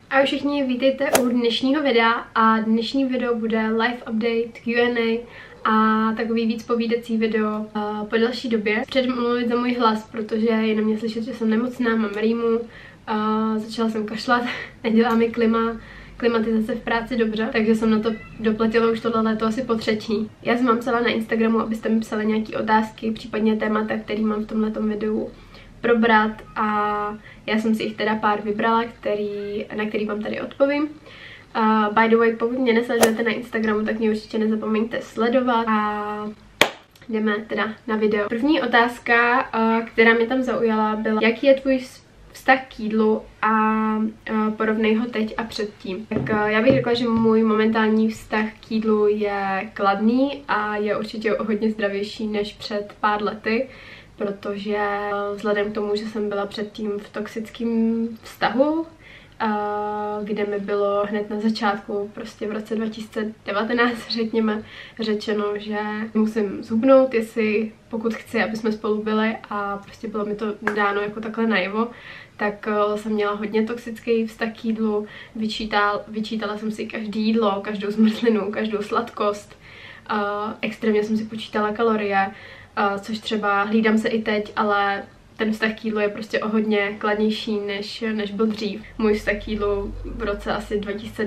Ahoj všichni, vítejte u dnešního videa a dnešní video bude live update, Q&A a takový víc povídací video po delší době. Předem omluvit za můj hlas, protože je na mě slyšet, že jsem nemocná, mám rýmu, začala jsem kašlat, nedělá mi klimatizace v práci dobře, takže jsem na to doplatila už tohle léto asi po třetí. Já jsem vám psala na Instagramu, abyste mi psali nějaké otázky, případně témata, který mám v tomhletom videu probrat a já jsem si jich teda pár vybrala, na který vám tady odpovím. By the way, pokud mě nesledujete na Instagramu, tak mě určitě nezapomeňte sledovat a jdeme teda na video. První otázka, která mě tam zaujala, byla, jaký je tvůj vztah k jídlu a porovnej ho teď a předtím. Tak já bych řekla, že můj momentální vztah k jídlu je kladný a je určitě hodně zdravější než před pár lety, protože vzhledem k tomu, že jsem byla předtím v toxickém vztahu, kde mi bylo hned na začátku, prostě v roce 2019, řekněme, řečeno, že musím zhubnout, pokud chci, aby jsme spolu byli, a prostě bylo mi to dáno jako takhle najevo, tak jsem měla hodně toxický vztah k jídlu, vyčítala jsem si každý jídlo, každou zmrzlinu, každou sladkost, extrémně jsem si počítala kalorie, což třeba hlídám se i teď, ale ten vztah k jídlu je prostě o hodně kladnější, než byl dřív. Můj vztah k jídlu v roce asi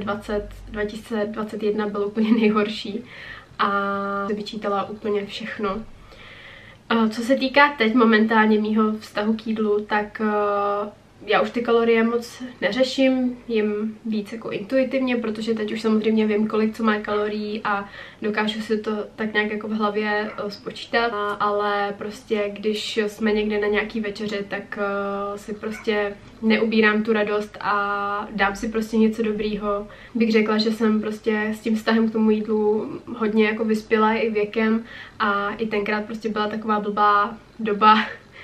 2021 byl úplně nejhorší a vyčítala úplně všechno. Co se týká teď momentálně mýho vztahu k jídlu, tak já už ty kalorie moc neřeším, jim víc jako intuitivně, protože teď už samozřejmě vím, kolik co má kalorií a dokážu si to tak nějak jako v hlavě spočítat, ale prostě když jsme někde na nějaký večeři, tak si prostě neubírám tu radost a dám si prostě něco dobrýho. Bych řekla, že jsem prostě s tím vztahem k tomu jídlu hodně jako vyspělá i věkem a i tenkrát prostě byla taková blbá doba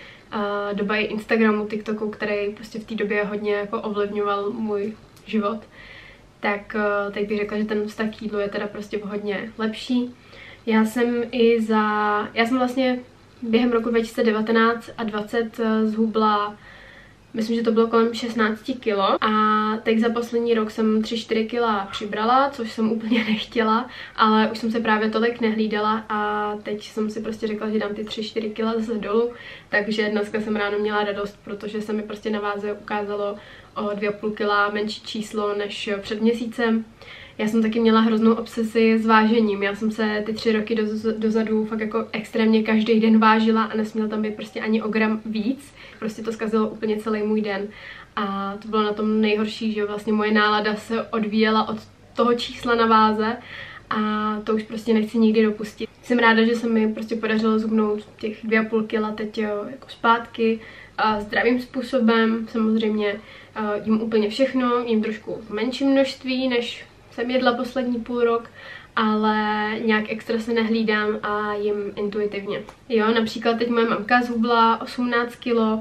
i Instagramu, TikToku, který prostě v té době hodně jako ovlivňoval můj život. Tak teď bych řekla, že ten vztah k jídlu je teda prostě hodně lepší. Já jsem vlastně během roku 2019 a 20 zhubla, myslím, že to bylo kolem 16 kg a teď za poslední rok jsem 3-4 kg přibrala, což jsem úplně nechtěla, ale už jsem se právě tolik nehlídala a teď jsem si prostě řekla, že dám ty 3-4 kg zase dolů, takže dneska jsem ráno měla radost, protože se mi prostě na váze ukázalo o 2,5 kg menší číslo než před měsícem. Já jsem taky měla hroznou obsesi s vážením. Já jsem se ty 3 roky dozadu fakt jako extrémně každý den vážila a nesměl tam být prostě ani o gram víc. Prostě to zkazilo úplně celý můj den. A to bylo na tom nejhorší, že vlastně moje nálada se odvíjela od toho čísla na váze a to už prostě nechci nikdy dopustit. Jsem ráda, že se mi prostě podařilo zhubnout těch 2,5 kg teď jako zpátky zdravým způsobem. Samozřejmě jím úplně všechno, jím trošku v menším množství, než jsem jedla poslední půl rok, ale nějak extra se nehlídám a jim intuitivně. Jo, například teď moje mamka zhubla 18 kg,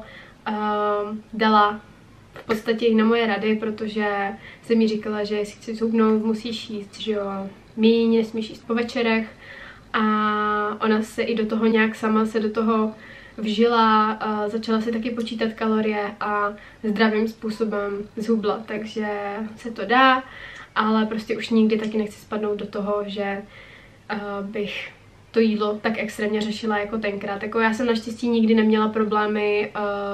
dala v podstatě i na moje rady, protože jsem mi říkala, že jestli chci zhubnout, musíš jíst, že jo, míň, nesmíš jíst po večerech a ona se i do toho nějak sama se do toho vžila, začala si taky počítat kalorie a zdravým způsobem zhubla, takže se to dá. Ale prostě už nikdy taky nechci spadnout do toho, že bych to jídlo tak extrémně řešila jako tenkrát. Jako já jsem naštěstí nikdy neměla problémy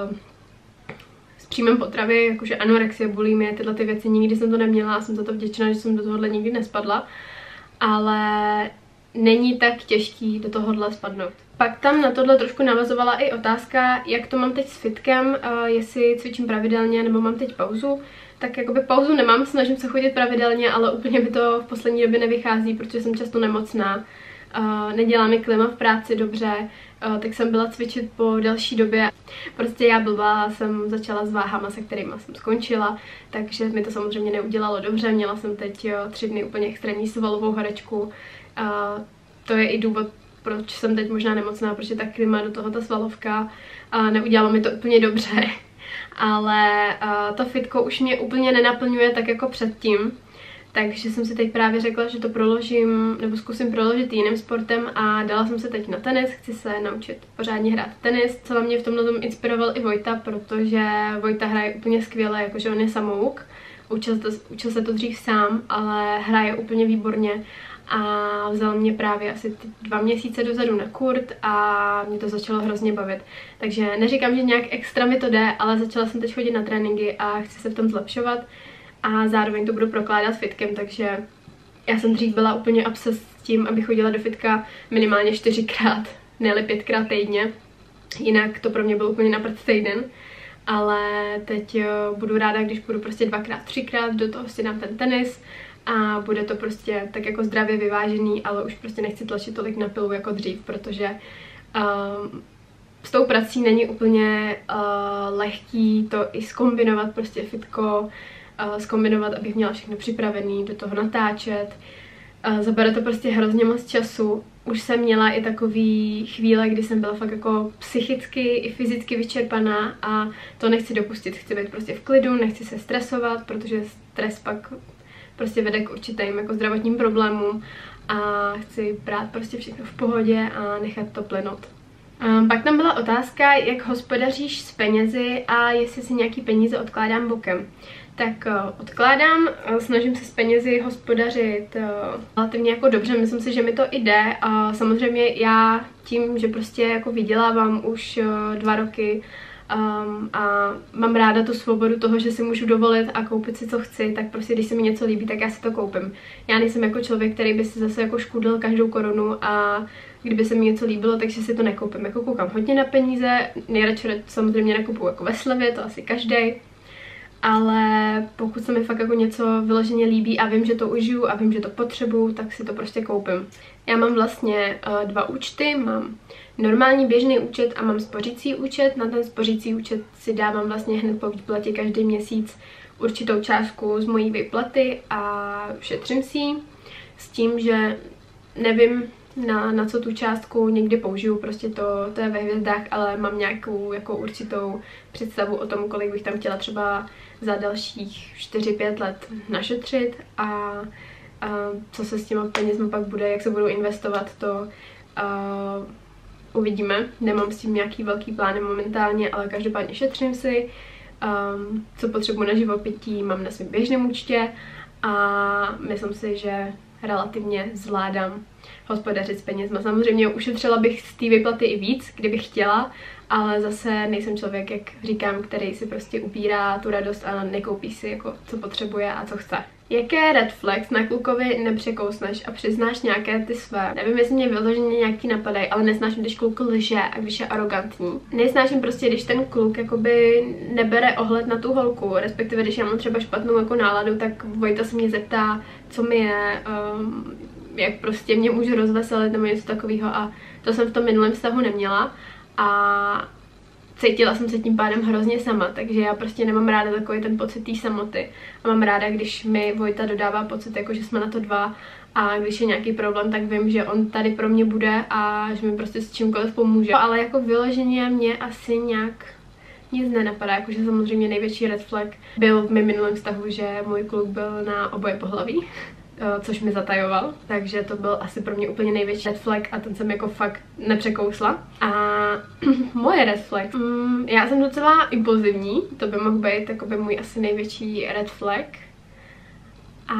s příjmem potravy, jakože anorexie, bulimie, tyhle ty věci, nikdy jsem to neměla a jsem za to vděčná, že jsem do tohohle nikdy nespadla. Ale není tak těžký do tohohle spadnout. Pak tam na tohle trošku navazovala i otázka, jak to mám teď s fitkem, jestli cvičím pravidelně nebo mám teď pauzu. Tak jakoby pauzu nemám, snažím se chodit pravidelně, ale úplně mi to v poslední době nevychází, protože jsem často nemocná. Nedělá mi klima v práci dobře, tak jsem byla cvičit po delší době. Prostě já blbá jsem začala s váhama, se kterými jsem skončila, takže mi to samozřejmě neudělalo dobře. Měla jsem teď 3 dny úplně extrémní svalovou horečku. To je i důvod, proč jsem teď možná nemocná, protože ta klima do toho, ta svalovka, neudělalo mi to úplně dobře. Ale to fitko už mě úplně nenaplňuje tak jako předtím, takže jsem si teď právě řekla, že to proložím, nebo zkusím proložit jiným sportem a dala jsem se teď na tenis, chci se naučit pořádně hrát tenis. Celá mě v tomhle inspiroval i Vojta, protože Vojta hraje úplně skvěle, jakože on je samouk, učil se to dřív sám, ale hraje úplně výborně a vzal mě právě asi 2 měsíce dozadu na kurt a mě to začalo hrozně bavit. Takže neříkám, že nějak extra mi to jde, ale začala jsem teď chodit na tréninky a chci se v tom zlepšovat a zároveň to budu prokládat fitkem, takže já jsem dřív byla úplně obses s tím, abych chodila do fitka minimálně 4krát, ne 5krát týdně. Jinak to pro mě byl úplně na prd týden. Ale teď budu ráda, když budu prostě 2krát, 3krát, do toho si dám ten tenis a bude to prostě tak jako zdravě vyvážený, ale už prostě nechci tlačit tolik na pilu jako dřív, protože s tou prací není úplně lehký to i zkombinovat, prostě fitko, zkombinovat, abych měla všechno připravený, do toho natáčet. Zabere to prostě hrozně moc času. Už jsem měla i takový chvíle, kdy jsem byla fakt jako psychicky i fyzicky vyčerpaná a to nechci dopustit. Chci být prostě v klidu, nechci se stresovat, protože stres pak prostě vede k určitým jako zdravotním problémům a chci brát prostě všechno v pohodě a nechat to plynout. Pak tam byla otázka, jak hospodaříš s penězi a jestli si nějaký peníze odkládám bokem. Tak odkládám, snažím se s penězi hospodařit relativně jako dobře, myslím si, že mi to jde a samozřejmě já tím, že prostě jako vydělávám už 2 roky a mám ráda tu svobodu toho, že si můžu dovolit a koupit si co chci, tak prostě když se mi něco líbí, tak já si to koupím. Já nejsem jako člověk, který by si zase jako škudl každou korunu a kdyby se mi něco líbilo, takže si to nekoupím. Jako koukám hodně na peníze, nejradši samozřejmě nekupuju jako ve slevě, to asi každej. Ale pokud se mi fakt jako něco vyloženě líbí a vím, že to užiju a vím, že to potřebuju, tak si to prostě koupím. Já mám vlastně 2 účty, mám normální běžný účet a mám spořící účet. Na ten spořící účet si dávám vlastně hned po výplatě každý měsíc určitou částku z mojí výplaty a šetřím si ji s tím, že nevím, na co tu částku někdy použiju, prostě to je ve hvězdách, ale mám nějakou jako určitou představu o tom, kolik bych tam chtěla třeba za dalších 4-5 let našetřit a co se s těma penězmi pak bude, jak se budou investovat, to uvidíme. Nemám s tím nějaký velký plány momentálně, ale každopádně šetřím si, co potřebuji na živobytí, mám na svém běžném účtě a myslím si, že relativně zvládám hospodařit s penězma. Samozřejmě ušetřila bych z té výplaty i víc, kdybych chtěla, ale zase nejsem člověk, jak říkám, který si prostě upírá tu radost a nekoupí si, jako, co potřebuje a co chce. Jaké red flags na klukovi nepřekousneš a přiznáš nějaké ty své? Nevím, jestli mě vyloženě nějaký napadají, ale nesnáším, když kluk lže a když je arrogantní. Nesnáším prostě, když ten kluk jakoby nebere ohled na tu holku, respektive když já mám třeba špatnou jako náladu, tak Vojta se mě zeptá, co mi je, jak prostě mě můžu rozveselit nebo něco takového a to jsem v tom minulém vztahu neměla a cítila jsem se tím pádem hrozně sama, takže já prostě nemám ráda takový ten pocit té samoty a mám ráda, když mi Vojta dodává pocit, jako že jsme na to 2 a když je nějaký problém, tak vím, že on tady pro mě bude a že mi prostě s čímkoliv pomůže. Ale jako vyloženě mě asi nějak nic nenapadá, jakože samozřejmě největší red flag byl v mém minulém vztahu, že můj kluk byl na oboje pohlaví, což mi zatajoval, takže to byl asi pro mě úplně největší red flag a ten jsem jako fakt nepřekousla. A moje red flag, já jsem docela impulzivní, to by mohl být jakoby můj asi největší red flag. A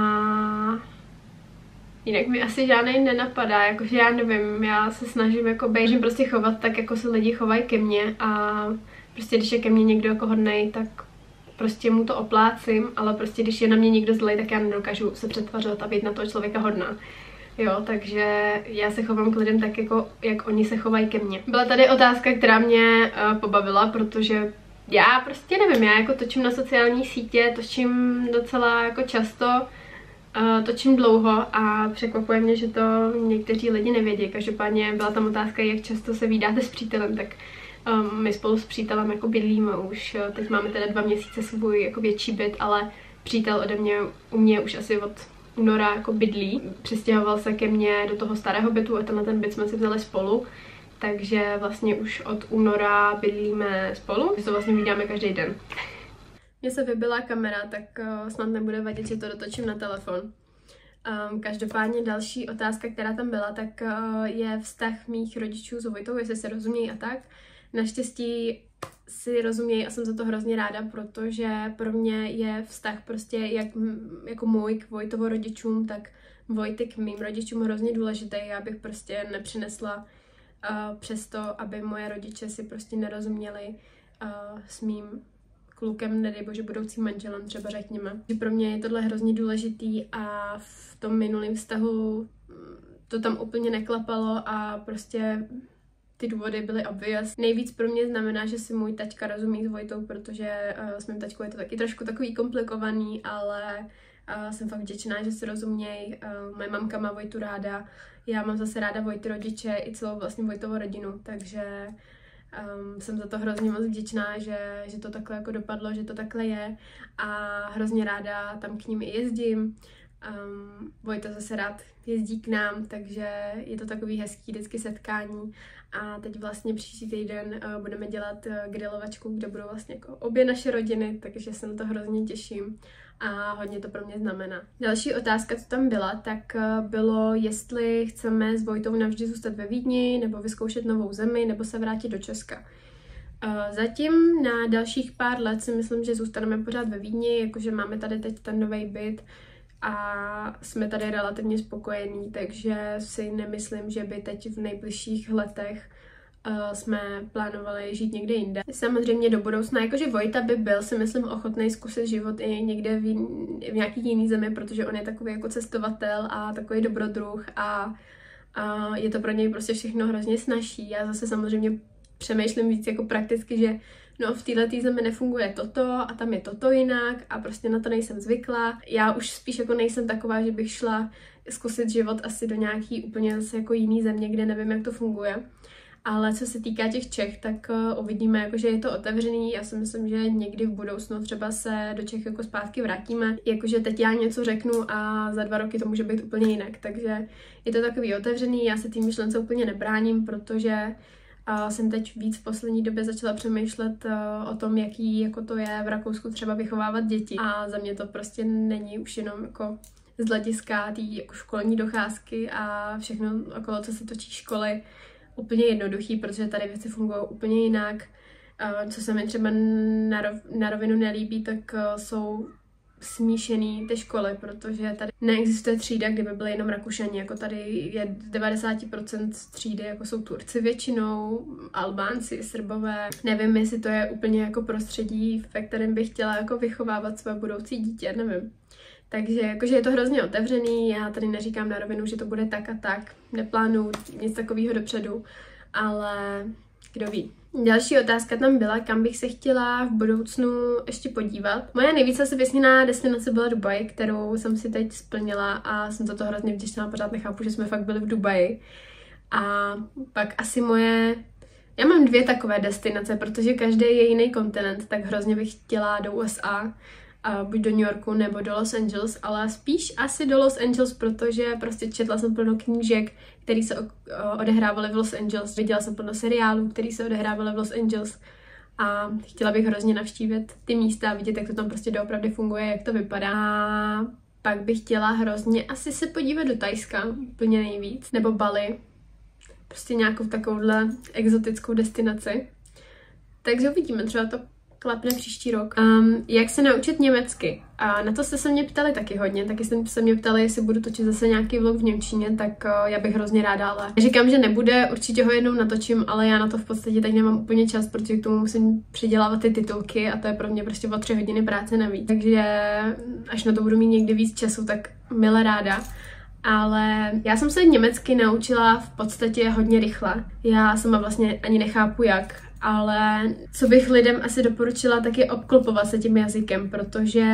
jinak mi asi žádnej nenapadá, jakože já nevím, já se snažím jako být, prostě chovat tak, jako se lidi chovají ke mně a prostě když je ke mně někdo jako hodnej, tak prostě mu to oplácím, ale prostě když je na mě někdo zlej, tak já nedokážu se přetvařovat a být na toho člověka hodná. Jo, takže já se chovám k lidem tak, jako jak oni se chovají ke mně. Byla tady otázka, která mě pobavila, protože já prostě nevím, já jako točím na sociální sítě, točím docela jako často, točím dlouho a překvapuje mě, že to někteří lidi nevědí. Každopádně byla tam otázka, jak často se vídáte s přítelem, tak my spolu s přítelem jako bydlíme už, teď máme teda 2 měsíce svůj jako větší byt, ale přítel u mě už asi od února jako bydlí. Přistěhoval se ke mně do toho starého bytu a tenhle ten byt jsme si vzali spolu, takže vlastně už od února bydlíme spolu, že to vlastně vídáme každý den. Mně se vybila kamera, tak snad nebude vadit, že to dotočím na telefon. Každopádně další otázka, která tam byla, tak je vztah mých rodičů s Vojtou, jestli se rozumějí a tak. Naštěstí si rozumějí a jsem za to hrozně ráda, protože pro mě je vztah prostě jako můj k Vojtovo rodičům, tak Vojty k mým rodičům hrozně důležitý. Já bych prostě nepřinesla přesto, aby moje rodiče si prostě nerozuměli s mým klukem, nedej bože budoucím manželem třeba řekněme. Pro mě je tohle hrozně důležitý a v tom minulém vztahu to tam úplně neklapalo a prostě ty důvody byly obvious. Nejvíc pro mě znamená, že si můj taťka rozumí s Vojtou, protože s mým taťkou je to taky trošku takový komplikovaný, ale jsem fakt vděčná, že si rozumějí. Moje mamka má Vojtu ráda, já mám zase ráda Vojty rodiče i celou vlastně Vojtovu rodinu, takže jsem za to hrozně moc vděčná, že to takhle jako dopadlo, že to takhle je a hrozně ráda tam k ním i jezdím. Vojta zase rád jezdí k nám, takže je to takový hezký vždycky setkání a teď vlastně příští týden budeme dělat grilovačku, kde budou vlastně jako obě naše rodiny, takže se na to hrozně těším a hodně to pro mě znamená. Další otázka, co tam byla, tak bylo, jestli chceme s Vojtou navždy zůstat ve Vídni, nebo vyzkoušet novou zemi, nebo se vrátit do Česka. Zatím na dalších pár let si myslím, že zůstaneme pořád ve Vídni, jakože máme tady teď ten nový byt a jsme tady relativně spokojení, takže si nemyslím, že by teď v nejbližších letech jsme plánovali žít někde jinde. Samozřejmě do budoucna, jakože Vojta by byl, si myslím, ochotný zkusit život i někde v nějaký jiný zemi, protože on je takový jako cestovatel a takový dobrodruh a je to pro něj prostě všechno hrozně snazší. Já zase samozřejmě přemýšlím víc jako prakticky, že no v této zemi nefunguje toto a tam je toto jinak a prostě na to nejsem zvyklá. Já už spíš jako nejsem taková, že bych šla zkusit život asi do nějaký úplně zase jako jiný země, kde nevím, jak to funguje. Ale co se týká těch Čech, tak uvidíme, jakože je to otevřený. Já si myslím, že někdy v budoucnu třeba se do Čech jako zpátky vrátíme. Jakože teď já něco řeknu a za 2 roky to může být úplně jinak. Takže je to takový otevřený, já se tím myšlence úplně nebráním, protože jsem teď víc v poslední době začala přemýšlet o tom, jaký jako to je v Rakousku třeba vychovávat děti. A za mě to prostě není už jenom jako z hlediska té jako školní docházky a všechno okolo, co se točí školy, úplně jednoduchý, protože tady věci fungují úplně jinak. Co se mi třeba na rovinu nelíbí, tak jsou smíšený ty školy, protože tady neexistuje třída, kde by byly jenom Rakušani, jako tady je 90% třídy, jako jsou Turci většinou, Albánci, Srbové. Nevím, jestli to je úplně jako prostředí, ve kterém bych chtěla jako vychovávat své budoucí dítě, nevím. Takže jakože je to hrozně otevřený, já tady neříkám na rovinu, že to bude tak a tak, neplánuju nic takového dopředu, ale kdo ví. Další otázka tam byla, kam bych se chtěla v budoucnu ještě podívat. Moje nejvíce se vysněná destinace byla Dubaj, kterou jsem si teď splnila a jsem za to hrozně vděčná, pořád nechápu, že jsme fakt byli v Dubaji. A pak asi já mám 2 takové destinace, protože každý je jiný kontinent, tak hrozně bych chtěla do USA, buď do New Yorku nebo do Los Angeles, ale spíš asi do Los Angeles, protože prostě četla jsem plno knížek, které se odehrávaly v Los Angeles, viděla jsem plno seriálů, které se odehrávaly v Los Angeles a chtěla bych hrozně navštívit ty místa a vidět, jak to tam prostě doopravdy funguje, jak to vypadá. A pak bych chtěla hrozně asi se podívat do Thajska, úplně nejvíc, nebo Bali, prostě nějakou takovouhle exotickou destinaci. Takže uvidíme, třeba to klapne příští rok. Jak se naučit německy? A na to jste se mě ptali taky hodně, taky jste se mě ptali, jestli budu točit zase nějaký vlog v němčině, tak já bych hrozně ráda, ale říkám, že nebude, určitě ho jednou natočím, ale já na to v podstatě teď nemám úplně čas, protože k tomu musím přidělávat ty titulky a to je pro mě prostě o 3 hodiny práce navíc. Takže až na to budu mít někdy víc času, tak mile ráda. Ale já jsem se německy naučila v podstatě hodně rychle. Já sama vlastně ani nechápu jak, ale co bych lidem asi doporučila, tak je obklopovat se tím jazykem, protože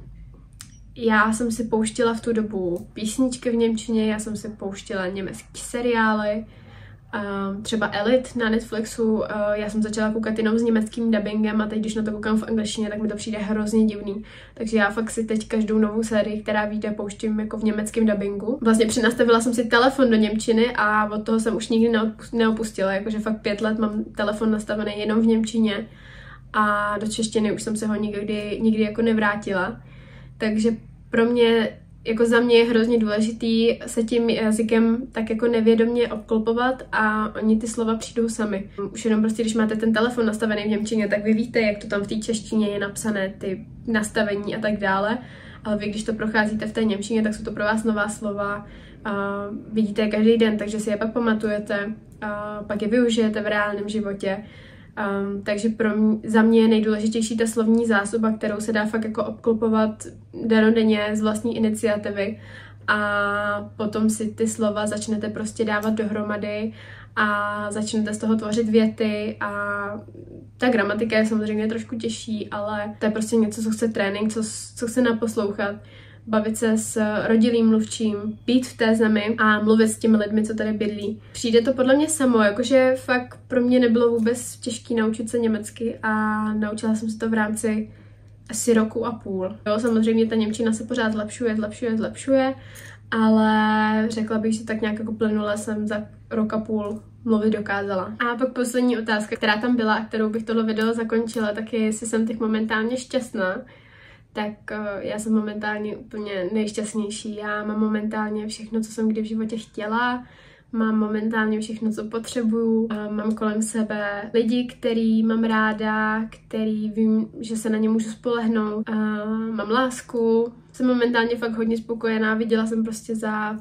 já jsem si pouštěla v tu dobu písničky v němčině, já jsem si pouštěla německé seriály, třeba Elite na Netflixu, já jsem začala koukat jenom s německým dubbingem a teď, když na to koukám v angličtině, tak mi to přijde hrozně divný. Takže já fakt si teď každou novou sérii, která vyjde, pouštím jako v německém dubbingu. Vlastně přenastavila jsem si telefon do němčiny a od toho jsem už nikdy neopustila, jakože fakt 5 let mám telefon nastavený jenom v němčině a do češtiny už jsem se ho nikdy jako nevrátila. Takže pro mě jako za mě je hrozně důležitý se tím jazykem tak jako nevědomně obklopovat a oni ty slova přijdou sami. Už jenom prostě, když máte ten telefon nastavený v němčině, tak vy víte, jak to tam v té češtině je napsané, ty nastavení a tak dále. Ale vy, když to procházíte v té němčině, tak jsou to pro vás nová slova, vidíte je každý den, takže si je pak pamatujete, pak je využijete v reálném životě. Takže za mě je nejdůležitější ta slovní zásoba, kterou se dá fakt jako obklopovat dennodenně z vlastní iniciativy a potom si ty slova začnete prostě dávat dohromady a začnete z toho tvořit věty a ta gramatika je samozřejmě trošku těžší, ale to je prostě něco, co chce trénink, co chce naposlouchat, bavit se s rodilým mluvčím, být v té zemi a mluvit s těmi lidmi, co tady bydlí. Přijde to podle mě samo, jakože fakt pro mě nebylo vůbec těžké naučit se německy a naučila jsem se to v rámci asi roku a půl. Jo, samozřejmě ta němčina se pořád zlepšuje, ale řekla bych, že tak nějak jako plynule jsem za rok a půl mluvit dokázala. A pak poslední otázka, která tam byla a kterou bych tohle video zakončila, tak je, jestli jsem teď momentálně šťastná. Tak já jsem momentálně úplně nejšťastnější. Já mám momentálně všechno, co jsem kdy v životě chtěla. Mám momentálně všechno, co potřebuju. Mám kolem sebe lidi, který mám ráda, který vím, že se na ně můžu spolehnout. Mám lásku. Jsem momentálně fakt hodně spokojená. Viděla jsem prostě za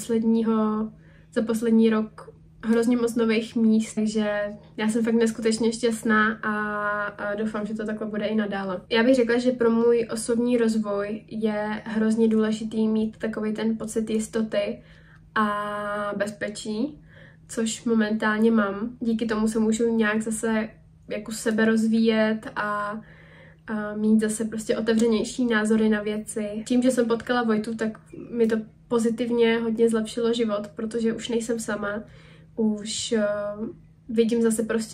poslední rok hrozně moc nových míst, takže já jsem fakt neskutečně šťastná a doufám, že to takhle bude i nadále. Já bych řekla, že pro můj osobní rozvoj je hrozně důležitý mít takový ten pocit jistoty a bezpečí, což momentálně mám. Díky tomu se můžu nějak zase jako sebe rozvíjet a mít zase prostě otevřenější názory na věci. Tím, že jsem potkala Vojtu, tak mi to pozitivně hodně zlepšilo život, protože už nejsem sama. Už vidím zase prostě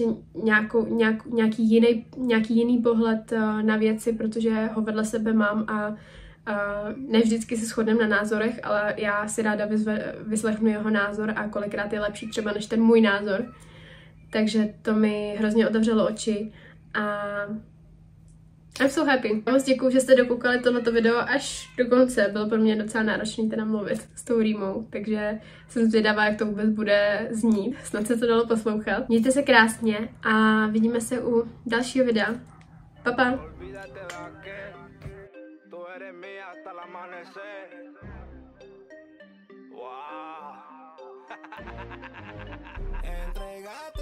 nějaký jiný pohled na věci, protože ho vedle sebe mám a ne vždycky se shodneme na názorech, ale já si ráda vyslechnu jeho názor a kolikrát je lepší třeba než ten můj názor. Takže to mi hrozně otevřelo oči a I'm so happy. Moc děkuju, že jste dokoukali tohleto video až do konce. Bylo pro mě docela náročné teda mluvit s tou rýmou, takže jsem zvědavá, jak to vůbec bude znít. Snad se to dalo poslouchat. Mějte se krásně a vidíme se u dalšího videa. Pa, pa. Wow.